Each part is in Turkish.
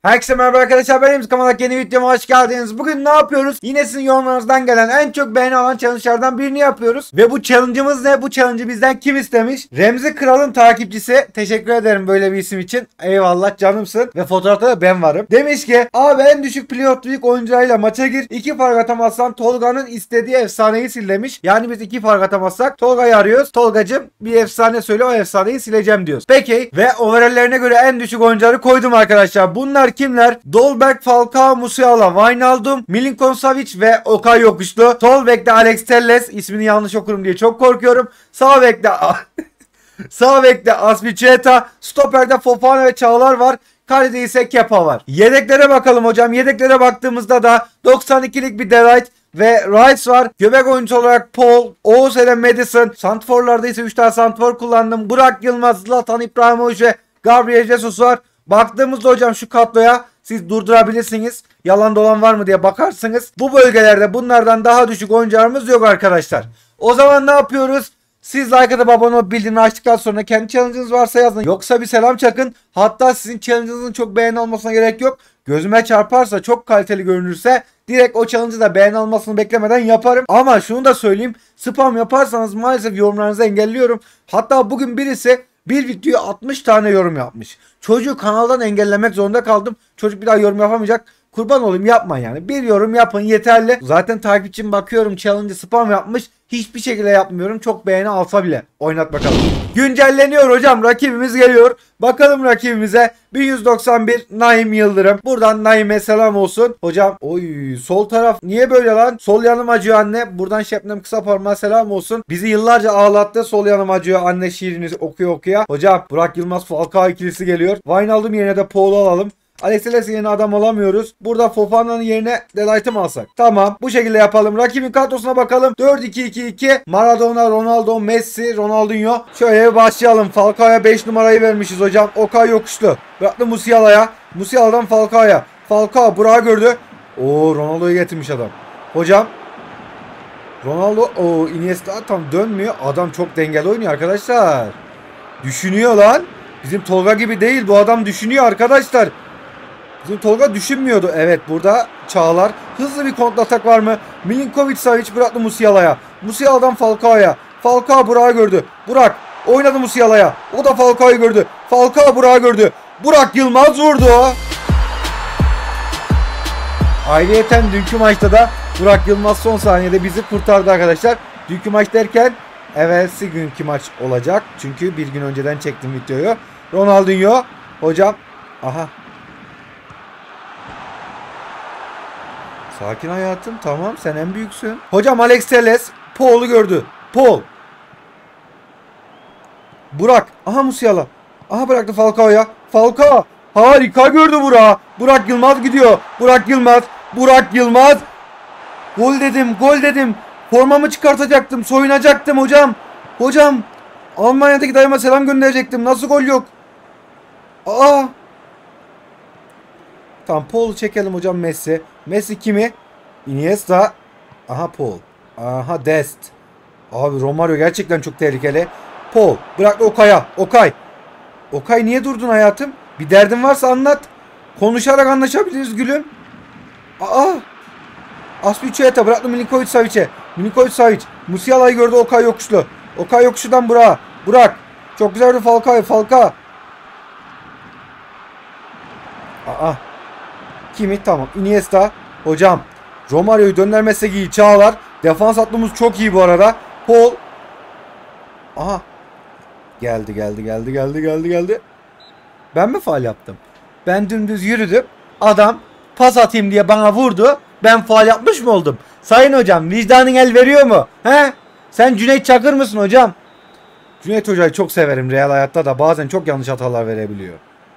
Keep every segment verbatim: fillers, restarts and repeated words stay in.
Herkese merhaba arkadaşlar, benim kanalımda yeni videoma hoş geldiniz. Bugün ne yapıyoruz? Yine sizin yorumlarınızdan gelen en çok beğeni alan challenge'lardan birini yapıyoruz. Ve bu challenge'ımız ne? Bu challenge'ı bizden kim istemiş? Remzi Kral'ın takipçisi. Teşekkür ederim böyle bir isim için. Eyvallah, canımsın. Ve fotoğrafta da ben varım. Demiş ki abi en düşük playoff büyük oyuncularıyla maça gir. iki fark atamazsan Tolga'nın istediği efsaneyi sil demiş. Yani biz iki fark atamazsak Tolga'yı arıyoruz. Tolgacım bir efsane söyle, o efsaneyi sileceğim diyoruz. Peki ve overall'lerine göre en düşük oyuncuları koydum arkadaşlar. Bunlar kimler? Dolberg, Falcao, Musiala, Wijnaldum, Milinkovic Savic ve Okay Yokuşlu. Sol bekte Alex Telles, ismini yanlış okurum diye çok korkuyorum. Sağ bekte Sağ bekte Azpilicueta, stoperde Fofana ve Çağlar var. Kalede ise Kepa var. Yedeklere bakalım hocam. Yedeklere baktığımızda da doksan ikilik bir Delight ve Rice var. Göbek oyuncu olarak Paul, Oğuz ile Madison. Santrforlarda ise üç tane santrfor kullandım. Burak Yılmaz, Zlatan İbrahimovic ve Gabriel Jesus var. Baktığımızda hocam şu kadroya siz durdurabilirsiniz. Yalan dolan var mı diye bakarsınız. Bu bölgelerde bunlardan daha düşük oyuncularımız yok arkadaşlar. O zaman ne yapıyoruz? Siz like atıp abone olup bildirimini açtıktan sonra kendi challenge'ınız varsa yazın. Yoksa bir selam çakın. Hatta sizin challenge'ınızın çok beğeni almasına gerek yok. Gözüme çarparsa, çok kaliteli görünürse direkt o challenge'ı da beğeni almasını beklemeden yaparım. Ama şunu da söyleyeyim. Spam yaparsanız maalesef yorumlarınızı engelliyorum. Hatta bugün birisi bir videoya altmış tane yorum yapmış. Çocuğu kanaldan engellemek zorunda kaldım. Çocuk bir daha yorum yapamayacak. Kurban olayım, yapma yani. Bir yorum yapın yeterli. Zaten takipçim bakıyorum challenge spam yapmış. Hiçbir şekilde yapmıyorum. Çok beğeni alsa bile. Oynat bakalım. Güncelleniyor hocam. Rakibimiz geliyor. Bakalım rakibimize. bin yüz doksan bir Naim Yıldırım. Buradan Naim'e selam olsun. Hocam oy sol taraf niye böyle lan? Sol yanım acıyor anne. Buradan Şebnem Kısaparmak'a selam olsun. Bizi yıllarca ağlattı. Sol yanım acıyor anne şiirini okuya okuya. Hocam Burak Yılmaz Falcao ikilisi geliyor. Wijnaldum yerine de Paul'u alalım. Alex Telles'in yerine adam alamıyoruz. Burada Fofana'nın yerine Delight'ı mı alsak? Tamam. Bu şekilde yapalım. Rakibin kadrosuna bakalım. dört iki iki iki. Maradona, Ronaldo, Messi, Ronaldinho. Şöyle bir başlayalım. Falcao'ya beş numarayı vermişiz hocam. Okay Yokuşlu. Bıraktı Musiala'ya. Musiala'dan Falcao'ya. Falcao Burak'ı gördü. Oo, Ronaldo'yu getirmiş adam. Hocam. Ronaldo. Oo, Iniesta tam dönmüyor. Adam çok dengeli oynuyor arkadaşlar. Düşünüyor lan. Bizim Tolga gibi değil. Bu adam düşünüyor arkadaşlar. Bizim Tolga düşünmüyordu. Evet, burada Çağlar. Hızlı bir kontratak var mı? Milinkovic Savic bıraktı Musiala'ya. Musiala'dan Falcao'ya. Falcao Burak'ı gördü. Burak oynadı Musiala'ya. O da Falcao'yu gördü. Falcao Burak'ı gördü. Burak Yılmaz vurdu. Ayrıyeten dünkü maçta da Burak Yılmaz son saniyede bizi kurtardı arkadaşlar. Dünkü maç derken evvelsi günkü maç olacak. Çünkü bir gün önceden çektim videoyu. Ronaldinho. Hocam. Aha. Sakin hayatım, tamam, sen en büyüksün. Hocam Alex Telles Paul'u gördü. Paul. Burak. Aha Musiala. Aha bıraktı Falcao'ya. Falcao. Harika gördü Burak. Burak Yılmaz gidiyor. Burak Yılmaz. Burak Yılmaz. Gol dedim, gol dedim. Formamı çıkartacaktım, soyunacaktım hocam. Hocam. Almanya'daki dayıma selam gönderecektim. Nasıl gol yok? Aa. Tamam, Paul'u çekelim hocam. Messi. Messi kimi? Iniesta. Aha Paul. Aha Dest. Abi Romario gerçekten çok tehlikeli. Paul. Bırak Okay'a. Okay. Okay niye durdun hayatım? Bir derdin varsa anlat. Konuşarak anlaşabiliriz gülüm. Aa. Azpilicueta bıraktı Milinkovic Savic'e. Milinkovic Savic. Musiala'yı gördü Okay Yokuşlu. Okay Yokuşlu'dan Burak. Burak. Çok güzel bir Falcao. Falcao. Aa. Kimi? Tamam. Iniesta. Hocam. Romario'yu döndürmezsek iyi. Çağlar. Defans hattımız çok iyi bu arada. Paul. Aha. Geldi geldi geldi geldi geldi geldi. Ben mi faul yaptım? Ben dümdüz yürüdüm. Adam pas atayım diye bana vurdu. Ben faul yapmış mı oldum? Sayın hocam, vicdanın el veriyor mu? He? Sen Cüneyt Çakır mısın hocam? Cüneyt hocayı çok severim. Real hayatta da bazen çok yanlış hatalar verebiliyor.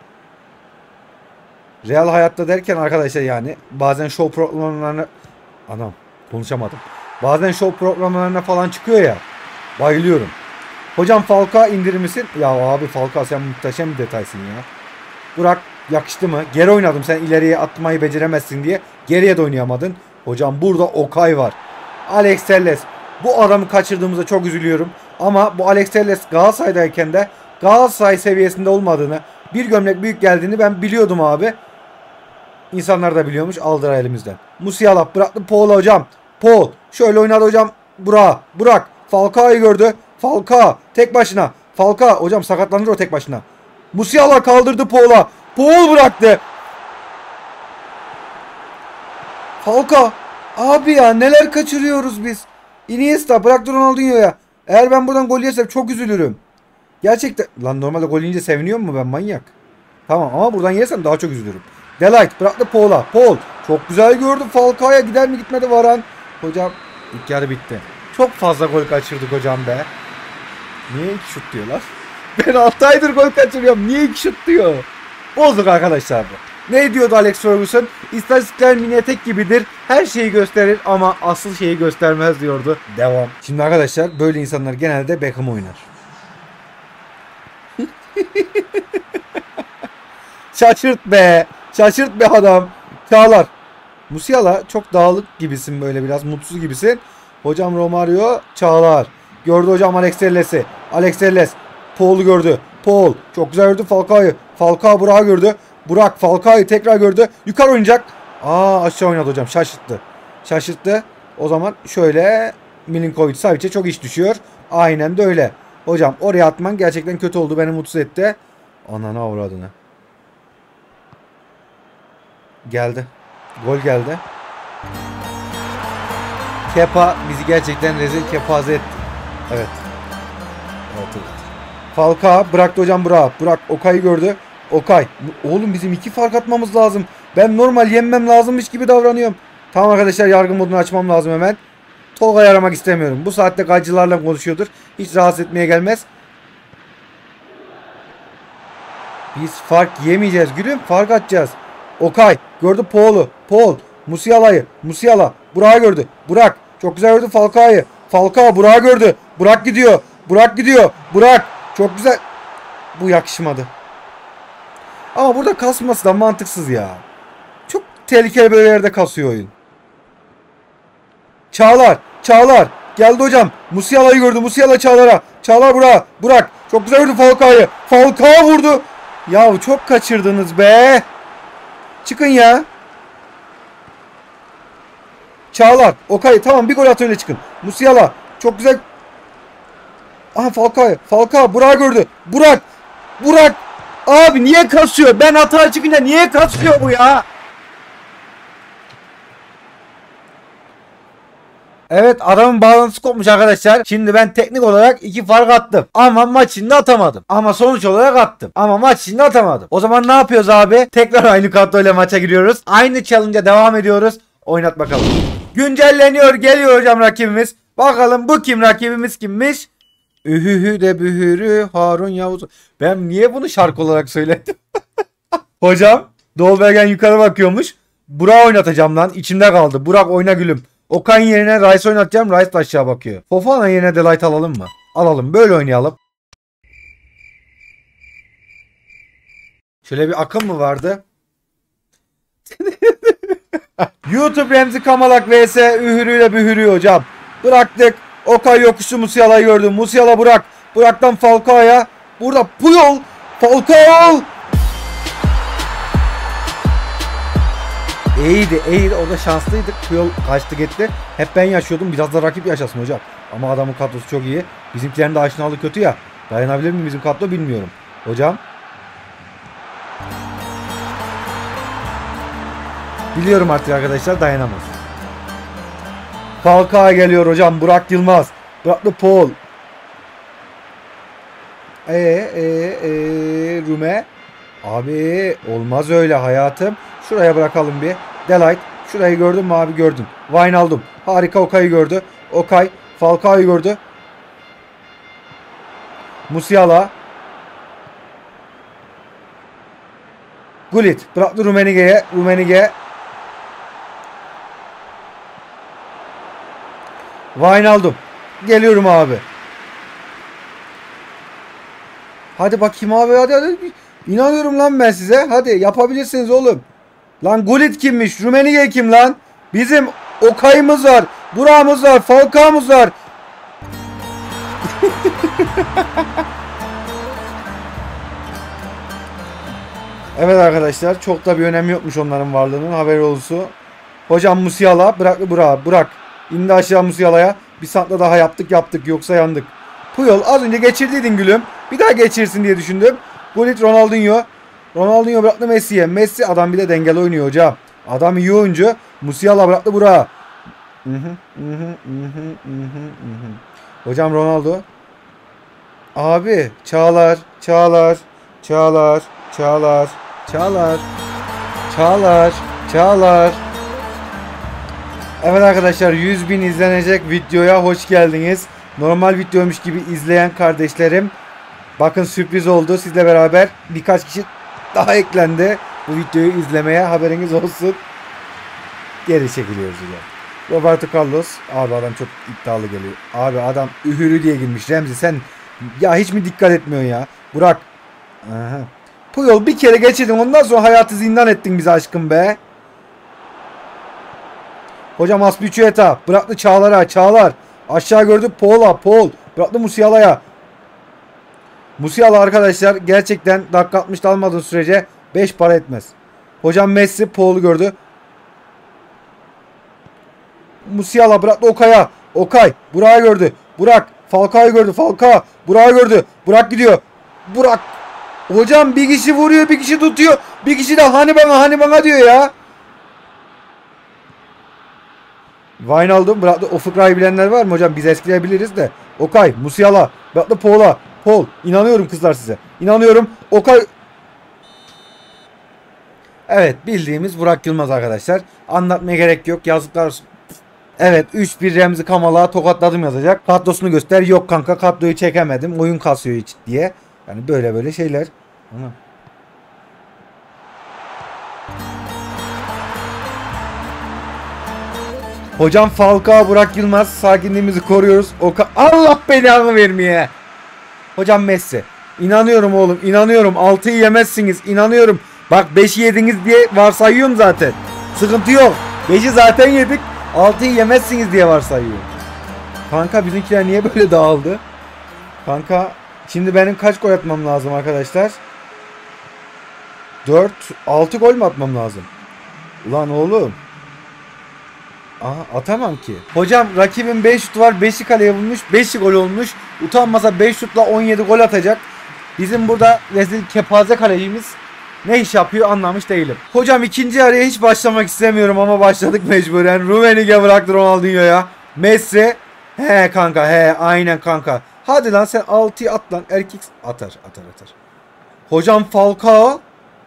Real hayatta derken arkadaşlar yani bazen show programlarına anam konuşamadım. Bazen show programlarına falan çıkıyor ya. Bayılıyorum. Hocam Falcao indirir misin? Ya abi Falcao sen muhteşem bir detaysın ya. Burak yakıştı mı? Geri oynadım sen ileriye atmayı beceremezsin diye. Geriye de oynayamadın. Hocam burada Okay var. Alex Telles. Bu adamı kaçırdığımızda çok üzülüyorum. Ama bu Alex Telles Galatasaray'dayken de Galatasaray seviyesinde olmadığını, bir gömlek büyük geldiğini ben biliyordum abi. İnsanlar da biliyormuş. Aldılar elimizden. Musiala bıraktı Paul'a hocam. Paul şöyle oynadı hocam. Burak. Burak. Falcao'yu gördü. Falcao tek başına. Falcao hocam sakatlanır o tek başına. Musiala kaldırdı Paul'a. Paul bıraktı. Falcao. Abi ya neler kaçırıyoruz biz. Iniesta bıraktı Ronaldinho'ya. Eğer ben buradan gol yersem çok üzülürüm. Gerçekten. Lan normalde gol yiyince seviniyor mu ben manyak? Tamam ama buradan yersem daha çok üzülürüm. Delight bıraktı Paul'a. Paul çok güzel gördü. Falcao'ya gider mi gitmedi Varan. Hocam ilk yarı bitti. Çok fazla gol kaçırdık hocam be. Niye iki şut diyorlar? Ben altı aydır gol kaçırıyorum. Niye iki şut diyor? Bozduk arkadaşlar bu. Ne diyordu Alex Ferguson? İstatistikler mini etek gibidir. Her şeyi gösterir ama asıl şeyi göstermez diyordu. Devam. Şimdi arkadaşlar böyle insanlar genelde Beckham oynar. Şaşırt be. Şaşırt be adam. Çağlar. Musiala çok dağılık gibisin böyle biraz mutsuz gibisin. Hocam Romario Çağlar. Gördü hocam Alex Telles'i. Alex Telles. Paul'u gördü. Paul çok güzel gördü Falcao'yu. Falcao Burak'ı gördü. Burak Falcao'yu tekrar gördü. Yukarı oynayacak. Aa aşağı oynadı hocam. Şaşırttı. Şaşırttı. O zaman şöyle Milinkovic Savic'e çok iş düşüyor. Aynen de öyle. Hocam oraya atman gerçekten kötü oldu. Beni mutsuz etti. Ananı avradını. Geldi. Gol geldi. Kepa bizi gerçekten rezil kepaze etti. Evet. Evet, evet. Falcao bıraktı hocam Burak. Burak Okay'ı gördü. Okay. Oğlum bizim iki fark atmamız lazım. Ben normal yenmem lazımmış gibi davranıyorum. Tamam arkadaşlar yargı modunu açmam lazım hemen. Tolga'yı aramak istemiyorum. Bu saatte gacılarla konuşuyordur. Hiç rahatsız etmeye gelmez. Biz fark yemeyeceğiz gülüm. Fark atacağız. Okay. Gördü Paul'u. Paul. Musiala'yı. Musiala. Burak'ı gördü. Burak. Çok güzel gördü Falcao'yu. Falcao Burak'ı gördü. Burak gidiyor. Burak gidiyor. Burak. Çok güzel. Bu yakışmadı. Ama burada kasması da mantıksız ya. Çok tehlikeli böyle yerde kasıyor oyun. Çağlar. Çağlar. Geldi hocam. Musiala'yı gördü. Musiala Çağlar'a. Çağlar Burak. Burak. Çok güzel gördü Falcao'yu. Falcao vurdu. Ya çok kaçırdınız be. Çıkın ya. Çağlar. Okay. Tamam bir gol at öyle çıkın. Musiala. Çok güzel. Aha Falcao. Falcao. Burak gördü. Burak. Burak. Abi niye kasıyor? Ben hata çıkınca niye kasıyor bu ya? Evet adamın bağlantısı kopmuş arkadaşlar. Şimdi ben teknik olarak iki fark attım. Ama maç içinde atamadım. Ama sonuç olarak attım. Ama maç içinde atamadım. O zaman ne yapıyoruz abi? Tekrar aynı kadroyla maça giriyoruz. Aynı challenge'a devam ediyoruz. Oynat bakalım. Güncelleniyor. Geliyor hocam rakibimiz. Bakalım bu kim rakibimiz kimmiş? Ühühü de bühürü Harun Yavuz. Ben niye bunu şarkı olarak söyledim? Hocam Dolbergen yukarı bakıyormuş. Burak oynatacağım lan. İçimde kaldı. Burak oyna gülüm. Okan yerine Rice oynatacağım. Rice de aşağı bakıyor. Fofana yerine Delight alalım mı? Alalım. Böyle oynayalım. Şöyle bir akım mı vardı? YouTube Remzi Kamalak vs Ühürüyle Bühürü hocam. Bıraktık. Okay yokuşu Musiala'yı gördüm. Musiala Burak. Burak'tan Falcao'ya. Burada Puyol. Falcao. İyiydi, iyiydi. Orada şanslıydık. Puyol kaçtı gitti. Hep ben yaşıyordum. Biraz da rakip yaşasın hocam. Ama adamın kadrosu çok iyi. Bizimkilerin de aşinalığı kötü ya. Dayanabilir mi bizim kadro bilmiyorum. Hocam. Biliyorum artık arkadaşlar dayanamaz. Falcao geliyor hocam. Burak Yılmaz. Burak'lı Paul. Eee eee eee Rume. Abi olmaz öyle hayatım. Şuraya bırakalım bir. Delight. Şurayı gördün mü abi gördün. Wijnaldum. Harika Okay'ı gördü. Okay. Falcao'yu gördü. Musiala. Gullit. Bıraktı Rummenigge'ye. Rummenigge. Wijnaldum. Geliyorum abi. Hadi bakayım abi hadi hadi. İnanıyorum lan ben size. Hadi yapabilirsiniz oğlum. Lan Gullit kimmiş? Rummenigge kim lan? Bizim Okay'ımız var. Burak'ımız var. Falcao'muz var. Evet arkadaşlar, çok da bir önemi yokmuş onların varlığının, haberi olsun. Hocam Musiala bırak Burak Burak. İndi aşağı Musiala'ya. Bir santla daha yaptık yaptık yoksa yandık. Puyol az önce geçirdiydin gülüm. Bir daha geçirsin diye düşündüm. Gullit Ronaldinho. Ronaldinho bıraktı Messi'ye. Messi adam bir de dengeli oynuyor hocam. Adam iyi oyuncu. Musiala bıraktı Burak'a. Hocam Ronaldo. Abi Çağlar. Çağlar. Çağlar. Çağlar. Çağlar. Çağlar. Çağlar. Evet arkadaşlar, yüz bin izlenecek videoya hoş geldiniz. Normal videoymuş gibi izleyen kardeşlerim, bakın sürpriz oldu, sizle beraber birkaç kişi daha eklendi bu videoyu izlemeye, haberiniz olsun. Geri çekiliyoruz yine. Roberto Carlos, abi adam çok iddialı geliyor. Abi adam ühürü diye girmiş. Remzi sen ya hiç mi dikkat etmiyorsun ya? Burak. Aha. Puyol bir kere geçirdin, ondan sonra hayatı zindan ettin bize aşkım be. Hocam Aspilicueta bıraktı Çağlar'a. Çağlar aşağı gördü Paul'a. Paul bıraktı Musiala'ya. Musiala arkadaşlar gerçekten dakika altmışta almadığın sürece beş para etmez. Hocam Messi Paul'u gördü. Musiala bıraktı Okay'a. Okay Burak'ı gördü. Burak Falcao'yu gördü. Falcao Burak'ı gördü. Burak gidiyor. Burak. Hocam bir kişi vuruyor, bir kişi tutuyor. Bir kişi de hani bana hani bana diyor ya. Wijnaldum bıraktı. O fıkrayı bilenler var mı hocam? Biz eskileyebiliriz de. Okay, Musiala bıraktı Paul'a. Paul, inanıyorum kızlar size. İnanıyorum. Okay. Evet, bildiğimiz Burak Yılmaz arkadaşlar. Anlatmaya gerek yok. Yazıklar olsun. Evet, üç bir Remzi Kamal'a tokatladım yazacak. Kadrosunu göster. Yok kanka, kadroyu çekemedim. Oyun kasıyor hiç diye. Yani böyle böyle şeyler. Ana. Hocam Falcao, Burak Yılmaz, sakinliğimizi koruyoruz. Oka Allah belanı vermeye. Hocam Messi. İnanıyorum oğlum, inanıyorum. altıyı yemezsiniz, inanıyorum. Bak beşi yediniz diye varsayıyorum zaten. Sıkıntı yok. beşi zaten yedik. altıyı yemezsiniz diye varsayıyorum. Kanka bizimkiler niye böyle dağıldı? Kanka şimdi benim kaç gol atmam lazım arkadaşlar? dört altı gol mü atmam lazım? Ulan oğlum. Aha, atamam ki. Hocam rakibin beş şutu var. beşi kaleye bulmuş. beşi gol olmuş. Utanmasa beş şutla on yedi gol atacak. Bizim burada rezil kepaze kalecimiz ne iş yapıyor anlamış değilim. Hocam ikinci araya hiç başlamak istemiyorum ama başladık mecburen. Rummenigge bıraktı Ronaldinho'ya. Messi. He kanka he aynen kanka. Hadi lan sen altıyı at lan. Erkek atar atar atar. Hocam Falcao.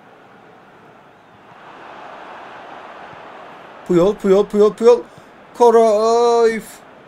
Puyol, Puyol, Puyol, Puyol. Cruyff.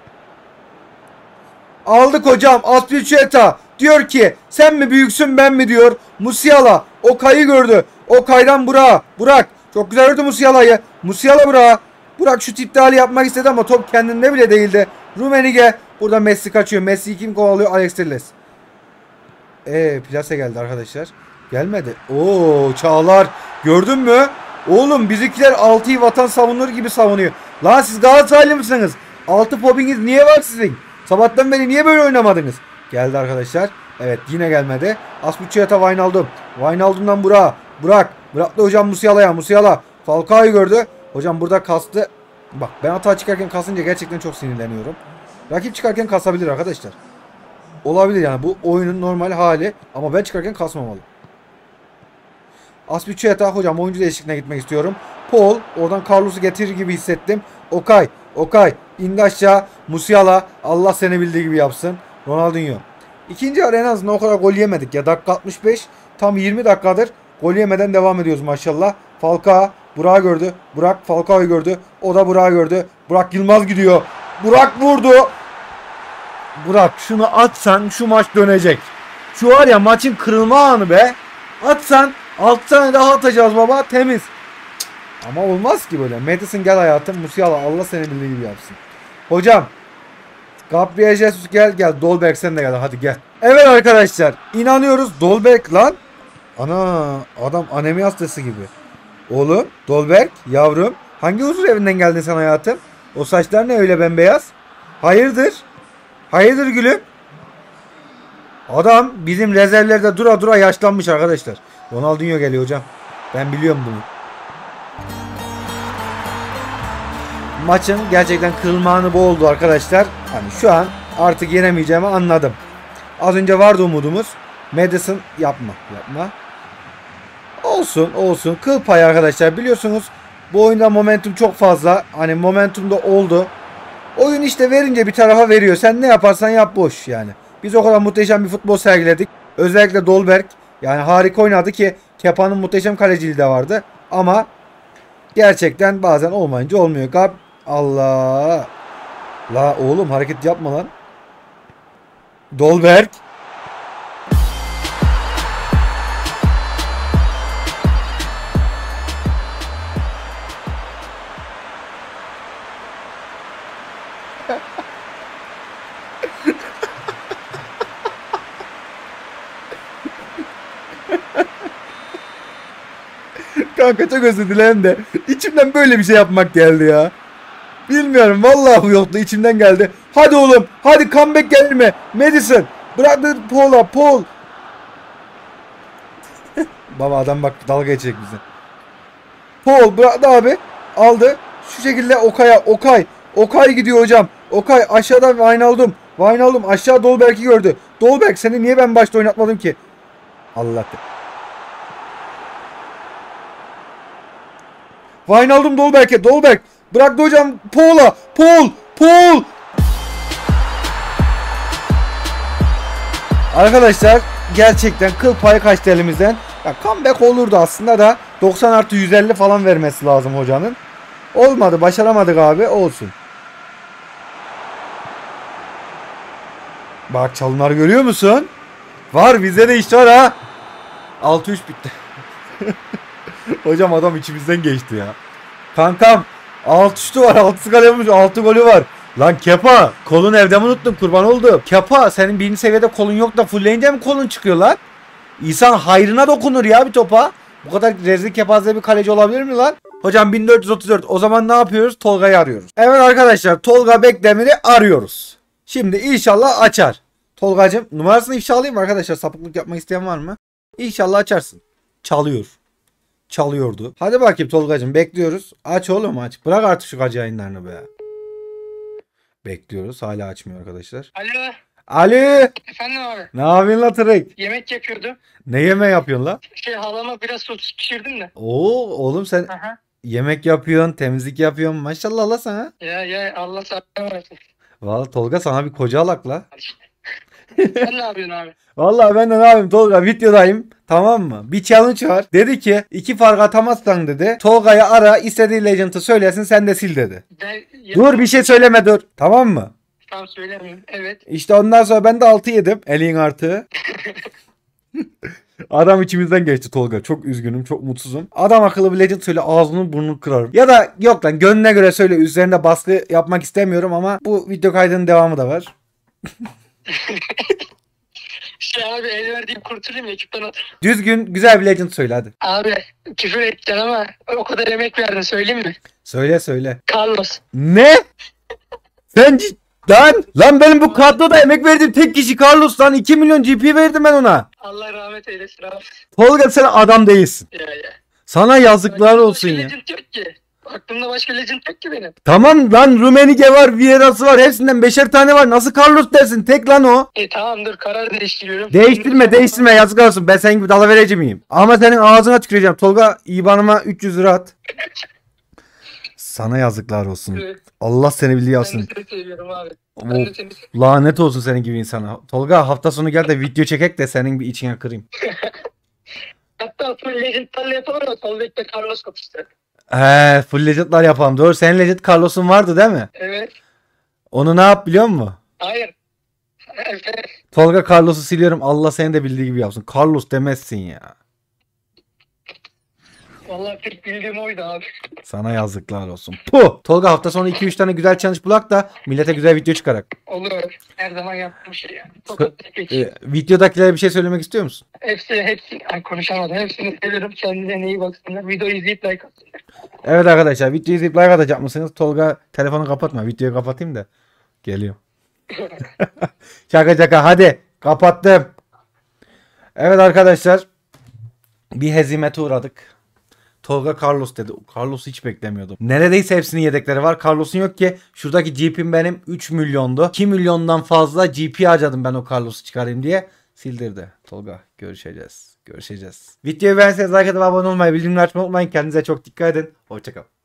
Aldık hocam. Aspilicueta diyor ki sen mi büyüksün ben mi diyor. Musiala Okay'ı gördü. Okay'dan Burak. Burak çok güzel gördü Musiala'yı. Musiala Burak. Burak şu iptali yapmak istedi ama top kendinde bile değildi. Rummenigge. Burada Messi kaçıyor. Messi kim kovalıyor? Alex Telles. Eee plase geldi arkadaşlar. Gelmedi. Oo Çağlar. Gördün mü? Oğlum bizimkiler altıyı vatan savunur gibi savunuyor. Lan siz Galatasaraylı mısınız? altı fobiniz niye var sizin? Sabahtan beri niye böyle oynamadınız? Geldi arkadaşlar. Evet yine gelmedi. Aspilicueta Wijnaldum. Wijnaldum'dan Burak. Burak. Bıraktı hocam Musiala'ya. Musiala. Falcao'yu gördü. Hocam burada kastı. Bak ben hata çıkarken kasınca gerçekten çok sinirleniyorum. Rakip çıkarken kasabilir arkadaşlar. Olabilir yani bu oyunun normal hali. Ama ben çıkarken kasmamalı. Aspilicueta hocam oyuncu değişikliğine gitmek istiyorum. Paul oradan Carlos'u getirir gibi hissettim. Okay. Okay. İndi aşağı. Musiala. Allah seni bildiği gibi yapsın. Ronaldinho. İkinci ara en azından o kadar gol yemedik ya. Dakika altmış beş. Tam yirmi dakikadır gol yemeden devam ediyoruz maşallah. Falcao. Burak'ı gördü. Burak Falcao'yu gördü. O da Burak'ı gördü. Burak Yılmaz gidiyor. Burak vurdu. Burak şunu atsan şu maç dönecek. Şu var ya maçın kırılma anı be. Atsan altı tane daha atacağız baba temiz. Ama olmaz ki böyle. Madison gel hayatım. Musiala Allah seni bildiği gibi yapsın. Hocam. Gabriel Jesus gel gel. Dolberg sen de gel hadi gel. Evet arkadaşlar. İnanıyoruz. Dolberg lan. Ana adam anemi hastası gibi. Oğlum Dolberg yavrum. Hangi huzur evinden geldin sen hayatım? O saçlar ne öyle bembeyaz? Hayırdır? Hayırdır gülüm? Adam bizim rezervlerde dura dura yaşlanmış arkadaşlar. Ronaldinho geliyor hocam. Ben biliyorum bunu. Maçın gerçekten kırılma anı bu oldu arkadaşlar. Hani şu an artık yenemeyeceğimi anladım. Az önce vardı umudumuz. Madison yapma yapma. Olsun olsun. Kıl payı arkadaşlar. Biliyorsunuz bu oyunda momentum çok fazla. Hani momentum da oldu. Oyun işte verince bir tarafa veriyor. Sen ne yaparsan yap boş yani. Biz o kadar muhteşem bir futbol sergiledik. Özellikle Dolberg yani harika oynadı ki Kepa'nın muhteşem kaleciliği de vardı. Ama gerçekten bazen olmayınca olmuyor. Gab Allah. La oğlum hareket yapma lan. Dolberg. Kanka çok özür dilerim de içimden böyle bir şey yapmak geldi ya. Bilmiyorum vallahi bu yoktu, içimden geldi. Hadi oğlum hadi comeback gelme. Madison bırak Paul'a Paul. Baba adam bak dalga geçecek bize. Paul bıraktı abi. Aldı. Şu şekilde Okay'a. Okay. Okay gidiyor hocam. Okay aşağıdan Wijnaldum. Wijnaldum aşağı Dolberg'i gördü. Dolberg seni niye ben başta oynatmadım ki? Allah. Wijnaldum Dolberg'e. Dolberg bıraktı hocam Paul'a. Paul. Paul. Arkadaşlar gerçekten kıl payı kaçtı elimizden. Ya comeback olurdu aslında da doksan artı yüz elli falan vermesi lazım hocanın. Olmadı, başaramadık abi, olsun. Bak çalımları görüyor musun? Var bizde de iş var ha. altı üç bitti. Hocam adam içimizden geçti ya. Kankam altı şutu var, altı gol yapmış, altı golü var. Lan Kepa kolun evde mi unuttun, kurban oldu. Kepa senin birinci seviyede kolun yok da fullleyince mi kolun çıkıyor lan? İnsan hayrına dokunur ya bir topa. Bu kadar rezil kepaze bir kaleci olabilir mi lan? Hocam bin dört yüz otuz dört. O zaman ne yapıyoruz? Tolga'yı arıyoruz. Evet arkadaşlar, Tolga Bekdemir'i arıyoruz. Şimdi inşallah açar. Tolgacığım numarasını ifşa alayım mı arkadaşlar? Sapıklık yapmak isteyen var mı? İnşallah açarsın. Çalıyor. Çalıyordu. Hadi bakayım Tolgacığım, bekliyoruz. Aç oğlum aç. Bırak artık şu gacı yayınlarını be. Bekliyoruz. Hala açmıyor arkadaşlar. Alo. Alo. Efendim abi. Ne yapıyorsun la Tırek? Yemek yapıyordum. Ne yemeği yapıyorsun la? Şey halama biraz sos pişirdim de. Oo oğlum sen Aha. yemek yapıyorsun, temizlik yapıyorsun. Maşallah la sana. Ya ya Allah sağlık versin. Vallahi Tolga sana bir koca alak la. Sen ne yapıyorsun abi? Vallahi ben de ne yapayım Tolga, videodayım. Tamam mı? Bir challenge var. Dedi ki iki fark atamazsan dedi, Tolga'yı ara, istediği Legend'ı söylesin, sen de sil dedi. Ben, ya, Dur bir şey söyleme dur. Tamam mı? Tam söylemiyorum. Evet. İşte ondan sonra ben de altı yedim. Elin artığı. Adam içimizden geçti Tolga. Çok üzgünüm, çok mutsuzum. Adam akıllı bir Legend söyle, ağzını burnunu kırarım. Ya da yok lan, gönlüne göre söyle, üzerinde baskı yapmak istemiyorum ama bu video kaydının devamı da var. Şey abi el verdiğim kurtulayım ekipten at. Düzgün güzel bir Legend söyle hadi. Abi küfür edeceksin ama o kadar emek verdin, söyleyeyim mi? Söyle söyle. Carlos. Ne? Sen cid- lan lan benim bu kadroda emek verdiğim tek kişi Carlos lan, iki milyon G P verdim ben ona. Allah rahmet eylesin abi. Tolga sen adam değilsin. Ya ya. Sana yazıklar Aklımda olsun başka ya. Legend yok ki. Aklımda başka legend yok ki benim. Tamam lan, Rumenige var, Vieira'sı var, hepsinden beşer tane var. Nasıl Carlos dersin? Tek lan o. E tamam dur, karar değiştiriyorum. Değiştirme değiştirme, yazıklar olsun. Ben senin gibi dalavereci miyim? Ama senin ağzına tüküreceğim. Tolga İBAN'ıma üç yüz lira at. Sana yazıklar olsun. Evet. Allah seni bildiği Ben alsın. de seni seviyorum abi. Ben de seni Lanet olsun senin gibi insana. Tolga hafta sonu gel de video çekek de senin bir içine kırayım. Hatta full legend'larla yapalım ama sol bekte Carlos kapıştı. He, full Legend'lar yapalım. Doğru, senin Legend Carlos'un vardı değil mi? Evet. Onu ne yap biliyor musun? Hayır. Evet. Tolga Carlos'u siliyorum. Allah seni de bildiği gibi yapsın. Carlos demezsin ya. Vallahi tek bildiğim oydu abi. Sana yazıklar olsun. Puh! Tolga hafta sonu iki üç tane güzel challenge bulak da millete güzel video çıkarak. Olur. Her zaman yaptığım şey yani. Çok Sö- geç. e, videodakilere bir şey söylemek istiyor musun? Hepsi, hepsi. Ay, konuşamadım. Hepsini seviyorum. Kendine iyi baksınlar. Videoyu izleyip like atsınlar. Evet arkadaşlar, videoyu izleyip like atacak mısınız? Tolga telefonu kapatma. Videoyu kapatayım da. Geliyor. Şaka şaka, hadi. Kapattım. Evet arkadaşlar. Bir hezimete uğradık. Tolga Carlos dedi. Carlos'u hiç beklemiyordum. Neredeyse hepsinin yedekleri var. Carlos'un yok ki. Şuradaki G P'm benim üç milyondu. iki milyondan fazla G P harcadım ben o Carlos'u çıkarayım diye. Sildirdi. Tolga görüşeceğiz. Görüşeceğiz. Videoyu beğenseniz like atıp abone olmayı, bildirimleri açmayı unutmayın. Kendinize çok dikkat edin. Hoşçakalın.